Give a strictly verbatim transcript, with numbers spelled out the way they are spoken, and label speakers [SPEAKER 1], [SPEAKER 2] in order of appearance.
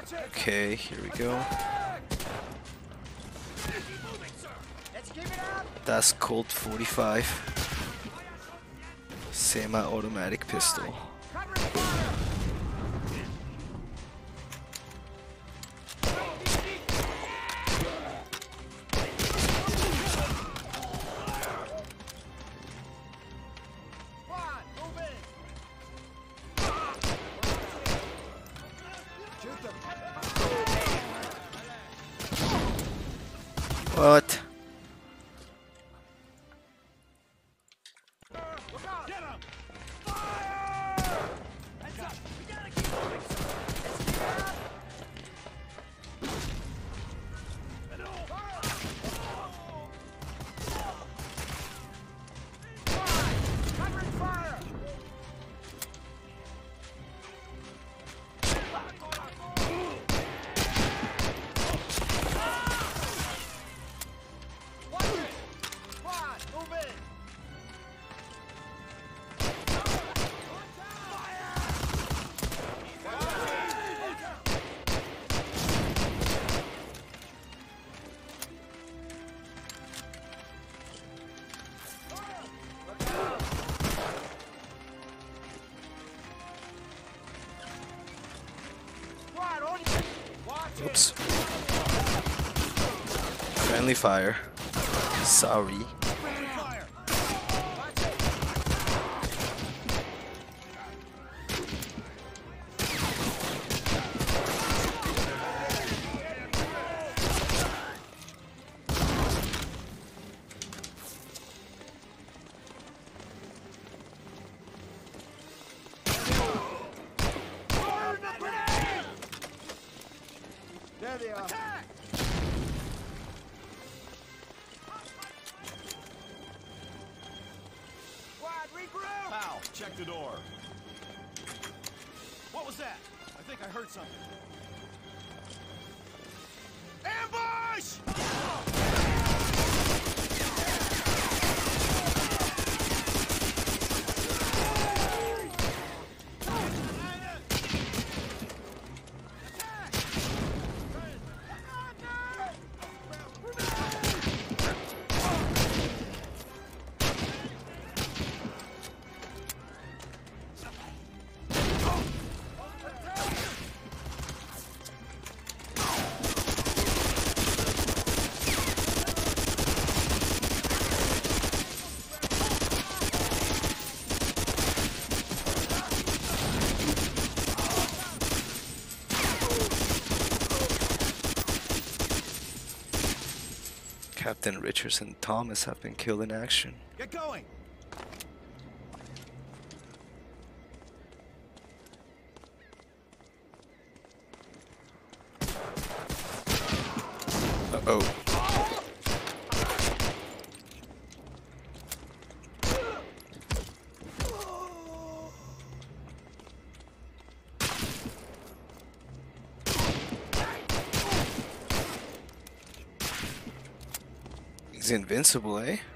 [SPEAKER 1] Okay, here we go. That's Colt forty-five. Semi-automatic pistol. What? Oops. Friendly fire. Sorry.
[SPEAKER 2] There they are. Attack! Squad, regroup!
[SPEAKER 3] Pal, check the door. What was that? I think I heard something. Ambush!
[SPEAKER 1] Captain Richardson Thomas have been killed in action.
[SPEAKER 3] Get going!
[SPEAKER 1] Uh-oh. He's invincible, eh?